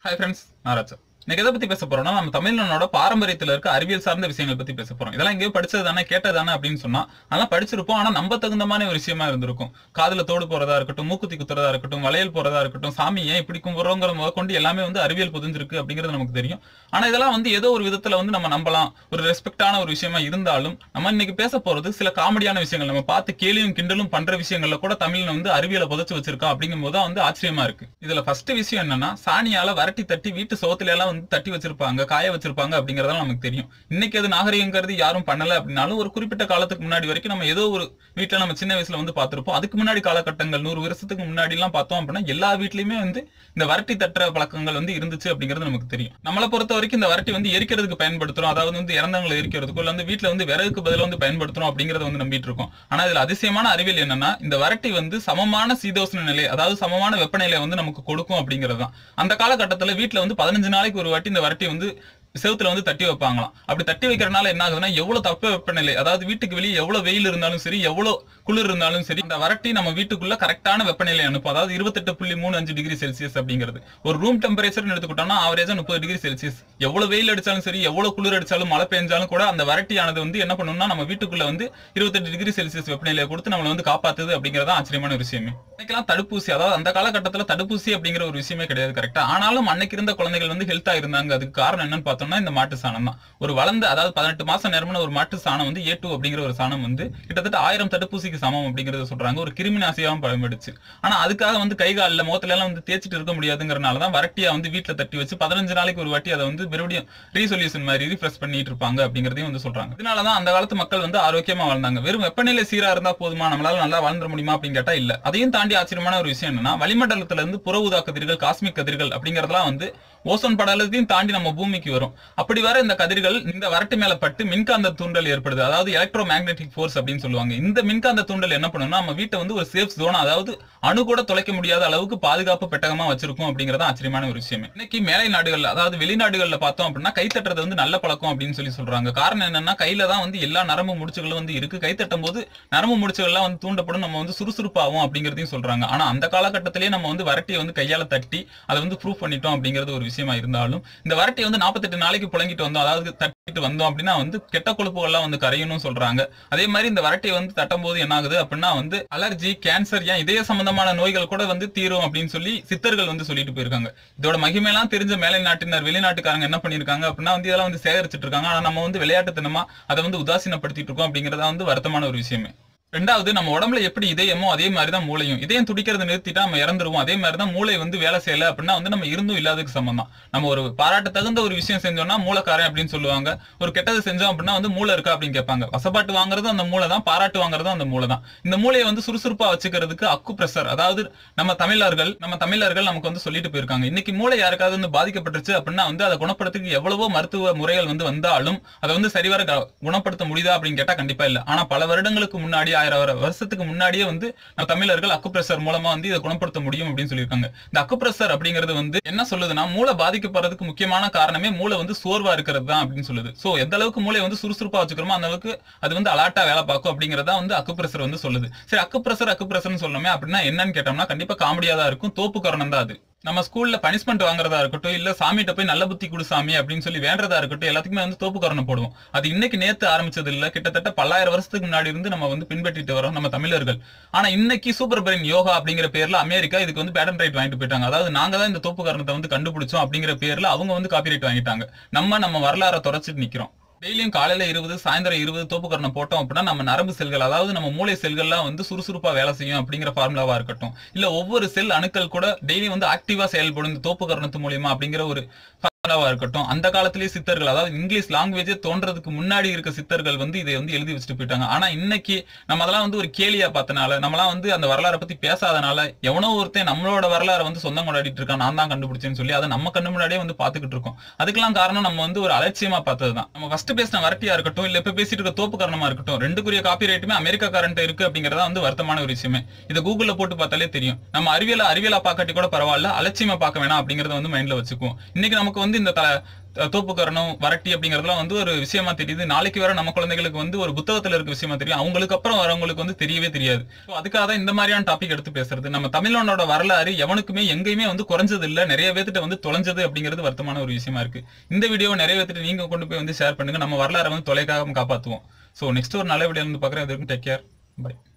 Hi friends, நான் ராஜா. இன்னைக்கு எதை பத்தி பேச போறோம்னா நம்ம தமிழ்நாடோட பாரம்பரியத்துல இருக்க அறிவியல் சார்ந்த விஷயங்களை பத்தி பேச போறோம். இதெல்லாம் எங்கேயோ படிச்சது தானே கேட்டது தானே அப்படின்னு சொன்னா அதெல்லாம் படிச்சிருப்போம். ஆனா நம்ப தகுந்தமான ஒரு விஷயமா இருந்திருக்கும். காதுல தோடு போறதா இருக்கட்டும், மூக்குத்தி குத்துறதா இருக்கட்டும், வளையல் போறதா இருக்கட்டும், சாமி ஏன் இப்படி கும்பிடுறோங்கிற முதற்கொண்டு எல்லாமே வந்து அறிவியல் புதிஞ்சிருக்கு அப்படிங்கிறது நமக்கு தெரியும். ஆனா இதெல்லாம் வந்து ஏதோ ஒரு விதத்துல வந்து நம்ம நம்பலாம், ஒரு ரெஸ்பெக்டான ஒரு விஷயமா இருந்தாலும் நம்ம இன்னைக்கு பேச போறது சில காமெடியான விஷயங்கள். நம்ம பார்த்து கேலியும் கிண்டலும் பண்ற விஷயங்கள்ல கூட தமிழ்ல வந்து அறிவியலை புதைச்சு வச்சிருக்கா அப்படிங்கும் போது வந்து ஆச்சரியமா இருக்கு. இதுல ஃபர்ஸ்ட் விஷயம் என்னன்னா, சாணியால வரட்டி தட்டி வீட்டு சோத்துல எல்லாம் வந்து தட்டி வச்சிருப்பாங்க, காய வச்சிருப்பாங்க அப்படிங்கறதெல்லாம் நமக்கு தெரியும். இன்னைக்கு அது நாகரிகங்கிறது யாரும் பண்ணல அப்படின்னாலும் ஒரு குறிப்பிட்ட காலத்துக்கு முன்னாடி வரைக்கும் நம்ம ஏதோ ஒரு வீட்டுல நம்ம சின்ன வயசுல வந்து பார்த்திருப்போம். அதுக்கு முன்னாடி காலகட்டங்கள் 100 வருஷத்துக்கு முன்னாடி எல்லாம் பார்த்தோம் அப்படின்னா எல்லா வீட்லயுமே வந்து இந்த வரட்டி தட்டுற பழக்கங்கள் வந்து இருந்துச்சு அப்படிங்கிறது நமக்கு தெரியும். நம்மளை பொறுத்த வரைக்கும் இந்த வரட்டி வந்து எரிக்கிறதுக்கு பயன்படுத்துறோம், அதாவது வந்து இறந்தவங்களை எரிக்கிறதுக்கு இல்ல வந்து வீட்டுல வந்து விறகுக்கு பதிலா வந்து பயன்படுத்துறோம் அப்படிங்கறத வந்து நம்பிட்டு இருக்கோம். ஆனா இதுல அதிசயமான அறிவியல் என்னன்னா, இந்த வரட்டி வந்து சமமான சீதோஷ்ண நிலை, அதாவது சமமான வெப்பநிலை வந்து நமக்கு கொடுக்கும் அப்படிங்கிறது தான். அந்த காலகட்டத்துல வீட்டுல வந்து 15 நாளைக்கு ஒரு வாட்டி இந்த வரட்டி வந்து செவுத்துல வந்து தட்டி வைப்பாங்களாம். அப்படி தட்டி வைக்கிறனால என்ன ஆகுதுன்னா, எவ்வளவு தட்ப வெப்பநிலை, அதாவது வீட்டுக்கு வெளியே எவ்வளவு வெயில் இருந்தாலும் சரி, எவ்வளவு குளிர் இருந்தாலும் சரி, அந்த வரட்டி நம்ம வீட்டுக்குள்ள கரெக்டான வெப்பநிலை அனுப்பும். அதாவது 28.35 டிகிரி செல்சியஸ் அப்படிங்கிறது ஒரு ரூம் டெம்பரேச்சர் எடுத்துக்கிட்டோம்னா ஆவரேஜா 30 டிகிரி செல்சியஸ். எவ்வளவு வெயில் அடிச்சாலும் சரி, எவ்வளவு குளிர் அடிச்சாலும் மழை பெஞ்சாலும் கூட அந்த வரட்டியானது வந்து என்ன பண்ணும்னா நம்ம வீட்டுக்குள்ள வந்து 28 டிகிரி செல்சியஸ் வெப்பநிலையை கொடுத்து நம்மளை வந்து காப்பாத்துது அப்படிங்கறத ஆச்சரியமான ஒரு விஷயமே. இன்னைக்கெல்லாம் தடுப்பூசி, அதாவது அந்த காலகட்டத்தில் தடுப்பூசி அப்படிங்கிற ஒரு விஷயமே கிடையாது கரெக்டா. ஆனாலும் அன்னைக்கு இருந்த குழந்தைகள் வந்து ஹெல்த்தா இருந்தாங்க. அதுக்கு காரணம் என்னன்னு பார்த்தோம்னா இந்த மாட்டு சாணம் தான். ஒரு வளர்ந்த, அதாவது 18 மாசம் நிரம்பின ஒரு மாட்டு சாணம் வந்து A2 அப்படிங்கிற ஒரு சாணம் வந்து கிட்டத்தட்ட 1000 தடுப்பூசிக்கு சமம் அப்படிங்கறத சொல்றாங்க. ஒரு கிருமி நாசியாவும் பயன்படுச்சு. ஆனா அதுக்காக வந்து கை காலில் முகத்துல எல்லாம் வந்து தேய்ச்சிட்டு இருக்க முடியாதுங்கிறனாலதான் வரட்டியா வந்து வீட்டுல தட்டி வச்சு 15 நாளைக்கு ஒரு வாட்டி அதை வந்து மறுபடியும் ரீசொல்யூஷன் மாதிரி ரீஃப்ரெஷ் பண்ணிட்டு இருப்பாங்க அப்படிங்கறதையும் வந்து சொல்றாங்க. இதனாலதான் அந்த காலத்து மக்கள் வந்து ஆரோக்கியமா வாழ்ந்தாங்க. வெறும் வெப்பநிலை சீரா இருந்தா போதுமா, நம்மளால நல்லா வாழ்ந்துட முடியுமா அப்படின்னு கேட்டா இல்ல. அதையும் தாண்டி ஆச்சரியமான ஒரு விஷயம் என்னன்னா, வளிமண்டலத்துல இருந்து புற ஊதா கதிர்கள், காஸ்மிக் கதிர்கள் அப்படிங்கறதெல்லாம் வந்து ஓசோன் படலத்தையும் தாண்டி நம்ம பூமிக்கு வரும். அப்படி வர இந்த கதிர்கள் இந்த வரட்டு மேல பட்டு மின்காந்த தூண்டல் ஏற்படுது, அதாவது எலக்ட்ரோ மேக்னெட்டிக் ஃபோர்ஸ் அப்படின்னு சொல்லுவாங்க. இந்த மின்காந்த தூண்டல் என்ன பண்ணும்னா நம்ம வீட்டை வந்து ஒரு சேஃப் ஜோன், அதாவது அணு கூட தொலைக்க முடியாத அளவுக்கு பாதுகாப்பு பெட்டகமா வச்சிருக்கும் அப்படிங்கறது ஆச்சரியமான ஒரு விஷயம். இன்னைக்கு மேலை நாடுகள், அதாவது வெளிநாடுகள்ல பார்த்தோம் அப்படின்னா கைத்தட்டுறது வந்து நல்ல பழக்கம் அப்படின்னு சொல்றாங்க. காரணம் என்னன்னா, கையில தான் வந்து எல்லா நரம்பு முடிச்சுகளும் வந்து இருக்கு. கைத்தட்டும் போது நரம்பு முடிச்சுகள்லாம் வந்து தூண்டப்படும், நம்ம வந்து சுறுசுறுப்பாகும் அப்படிங்கறதையும் சொல்றாங்க. ஆனா அந்த காலகட்டத்திலேயே நம்ம வந்து வரட்டியை வந்து கையால தட்டி அதை வந்து ப்ரூஃப் பண்ணிட்டோம் அப்படிங்கிறது ஒரு விஷயமா இருந்தாலும், இந்த வரட்டியை வந்து 48 நாளைக்கு புழங்கிட்டு வந்தோம், அதாவது தட்டிட்டு வந்தோம் அப்படின்னா வந்து கெட்ட கொழுப்புகள்லாம் வந்து கரையணும் சொல்றாங்க. அதே மாதிரி இந்த வரட்டியை வந்து தட்டும் போது என்ன ஆகுது அப்படின்னா வந்து அலர்ஜி, கேன்சர், ஏன் இதய சம்பந்தமான நோய்கள் கூட வந்து தீரும் அப்படின்னு சொல்லி சித்தர்கள் வந்து சொல்லிட்டு போயிருக்காங்க. இதோட மகிமையெல்லாம் தெரிஞ்ச மேலை நாட்டினர், வெளிநாட்டுக்காரங்க என்ன பண்ணிருக்காங்க அப்படின்னா வந்து இதெல்லாம் வந்து சேகரிச்சிட்டு இருக்காங்க. ஆனா நம்ம வந்து விளையாட்டுத்தனமா அதை வந்து உதாசீனப்படுத்திட்டு இருக்கோம் அப்படிங்கறத வந்து வருத்தமான ஒரு விஷயமே. ரெண்டாவது, நம்ம உடம்புல எப்படி இதயமோ அதே மாதிரிதான் மூளையும். இதயம் துடிக்கிறத நிறுத்திட்டா நம்ம இறந்துருவோம். அதே மாதிரிதான் மூளை வந்து வேலை செய்யல அப்படின்னா வந்து நம்ம இருந்தும் இல்லாததுக்கு சமம் தான். நம்ம ஒரு பாராட்ட தகுந்த ஒரு விஷயம் செஞ்சோம்னா மூளைக்காரன் அப்படின்னு சொல்லுவாங்க. ஒரு கெட்டது செஞ்சோம் அப்படின்னா வந்து மூளை இருக்கா அப்படின்னு கேட்பாங்க. வசப்பாட்டு வாங்குறது அந்த மூளை தான், பாராட்டு வாங்குறது அந்த மூளை தான். இந்த மூளையை வந்து சுறுசுறுப்பா வச்சுக்கிறதுக்கு அக்கு பிரஷர், அதாவது நம்ம தமிழர்கள் நமக்கு வந்து சொல்லிட்டு போயிருக்காங்க. இன்னைக்கு மூளை யாருக்காவது வந்து பாதிக்கப்பட்டுருச்சு அப்படின்னா வந்து அதை குணப்படுத்துக்கு எவ்வளவோ மருத்துவ முறைகள் வந்து வந்தாலும் அதை வந்து சரிவர குணப்படுத்த முடியுதா அப்படின்னு கேட்டா கண்டிப்பா இல்ல. ஆனா பல வருடங்களுக்கு முன்னாடி, 1000 வருஷத்துக்கு முன்னாடியே வந்து நம்ம தமிழர்கள் அக்குப்ரெஷர் மூலமா வந்து இதை குணப்படுத்த முடியும் அப்படின்னு சொல்லியிருக்காங்க. இந்த அக்குப்ரெஷர் அப்படிங்கிறது வந்து என்ன சொல்லுதுன்னா, மூளை பாதிக்கப்படுறதுக்கு முக்கியமான காரணமே மூளை வந்து சோர்வா இருக்கிறது தான் அப்படின்னு சொல்லுது. சோ எந்த அளவுக்கு மூளை வந்து சுறுசுறுப்பா வச்சுக்கிறோமோ அந்த அளவுக்கு அது வந்து அலர்ட்டா வேலை பார்க்கும் அப்படிங்கறத வந்து அக்குப்ரெஷர் வந்து சொல்லுது. சரி, அக்குப்ரெஷர்னு சொல்லணுமே அப்படின்னா என்னன்னு கேட்டோம்னா கண்டிப்பா காமெடியா தான் இருக்கும். தோப்பு காரணம் தான் அது. நம்ம ஸ்கூல்ல பனிஷ்மெண்ட் வாங்குறதா இருக்கட்டும், இல்ல சாமிகிட்ட போய் நல்ல புத்தி கொடு சாமி அப்படின்னு சொல்லி வேண்டதா இருக்கட்டும், எல்லாத்துக்குமே வந்து தோப்பு காரணம் போடுவோம். அது இன்னைக்கு நேத்து ஆரம்பிச்சது இல்ல, கிட்டத்தட்ட பல்லாயிரம் வருஷத்துக்கு முன்னாடி இருந்து நம்ம வந்து பின்பற்றிட்டு வரோம் நம்ம தமிழர்கள். ஆனா இன்னைக்கு சூப்பர் பிரெயின் யோகா அப்படிங்கிற பேர்ல அமெரிக்கா இதுக்கு வந்து பேட்டன் ரைட் வாங்கிட்டு போயிட்டாங்க. அதாவது நாங்க தான் இந்த தோப்பு காரணத்தை வந்து கண்டுபிடிச்சோம் அப்படிங்கிற பேர்ல அவங்க வந்து காப்பிரைட் வாங்கிட்டாங்க. நம்ம வரலாறை தொலைச்சிட்டு நிக்கிறோம். டெய்லியும் காலையில 20, சாயந்தரம் 20 தோப்பு கரணம் போட்டோம் அப்படின்னா நம்ம நரம்பு செல்கள், அதாவது நம்ம மூளை செல்கள்லாம் வந்து சுறுசுறுப்பா வேலை செய்யும் அப்படிங்கிற ஃபார்முலாவா இருக்கட்டும், இல்ல ஒவ்வொரு செல் அணுக்கள் கூட டெய்லி வந்து ஆக்டிவா செயல்படும் இந்த தோப்பு கரணத்து மூலியமா அப்படிங்கிற ஒரு ஃபார்முலாவா இருக்கட்டும். அந்த காலத்திலேயே சித்தர்கள், அதாவது இங்கிலீஷ் லாங்குவேஜே தோன்றதுக்கு முன்னாடி இருக்க சித்தர்கள் வந்து இதை வந்து எழுதி வச்சுட்டு போயிட்டாங்க. ஆனா இன்னைக்கு நம்ம அதெல்லாம் வந்து ஒரு கேலியா பார்த்தனால, நம்மளாம் வந்து அந்த வரலாறை பத்தி பேசாதனால, எவனோ ஒருத்தன் நம்மளோட வரலாறை வந்து சொந்தம் கொண்டாடிட்டு இருக்கான், நான் தான் கண்டுபிடிச்சேன்னு சொல்லி அதை நம்ம கண்ணு முன்னாடியே வந்து பாத்துக்கிட்டு இருக்கோம். அதுக்கெல்லாம் காரணம் நம்ம வந்து ஒரு அலட்சியமா பார்த்ததுதான். நம்ம ஃபர்ஸ்ட் பேசின வரட்டியா இருக்கட்டும், இல்ல இப்ப பேசிட்டு இருக்க தோப்பு காரணமா இருக்கட்டும், ரெண்டுக்குரிய காப்பி ரைட்டுமே அமெரிக்கா காரண்ட் இருக்கு அப்படிங்கறதா வந்து வருத்தமான ஒரு விஷயமே. இதை கூகுள்ல போட்டு பார்த்தாலே தெரியும். நம்ம அறிவியலா பார்க்காட்டி கூட பரவாயில்ல, அலட்சியமா பார்க்க வேணாம் அப்படிங்கறத வந்து மைண்ட்ல வச்சுக்குவோம். இன்னைக்கு நமக்கு வந்து வந்து இந்த தோப்புக்கரணம் வரட்டி அப்படிங்கறதுலாம் வந்து ஒரு விஷயமா தெரியுது. நாளைக்கு வர நம்ம குழந்தைகளுக்கு வந்து ஒரு புத்தகத்துல இருக்க விஷயமா தெரியும். அவங்களுக்கு அப்புறம் வரவங்களுக்கு வந்து தெரியவே தெரியாது. அதுக்காக தான் இந்த மாதிரியான டாபிக் எடுத்து பேசுறது. நம்ம தமிழனோட வரலாறு எவனுக்குமே எங்கேயுமே வந்து குறைஞ்சது இல்ல, நிறைய பேர்த்திட்ட வந்து தொலைஞ்சது அப்படிங்கிறது வருத்தமான ஒரு விஷயமா இருக்கு. இந்த வீடியோவை நிறைய பேர்த்திட்ட நீங்க கொண்டு போய் வந்து ஷேர் பண்ணுங்க. நம்ம வரலாறை வந்து தொலைக்காம காப்பாத்துவோம். ஸோ நெக்ஸ்ட் ஒரு நல்ல வீடியோ வந்து பார்க்குறேன். அது வரைக்கும் டேக் கேர், பை.